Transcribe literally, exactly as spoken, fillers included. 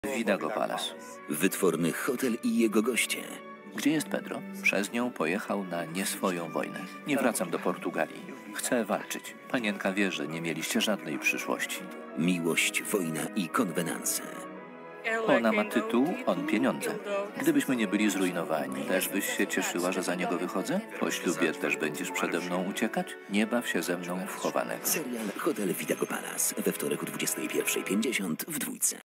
Vidago Palace. Wytworny hotel i jego goście. Gdzie jest Pedro? Przez nią pojechał na nieswoją wojnę. Nie wracam do Portugalii. Chcę walczyć. Panienka wie, że nie mieliście żadnej przyszłości. Miłość, wojna i konwenanse. Ona ma tytuł, on pieniądze. Gdybyśmy nie byli zrujnowani, też byś się cieszyła, że za niego wychodzę? Po ślubie też będziesz przede mną uciekać? Nie baw się ze mną w chowanego. Serial Hotel Vidago Palace we wtorek o dwudziestej pierwszej pięćdziesiąt w Dwójce.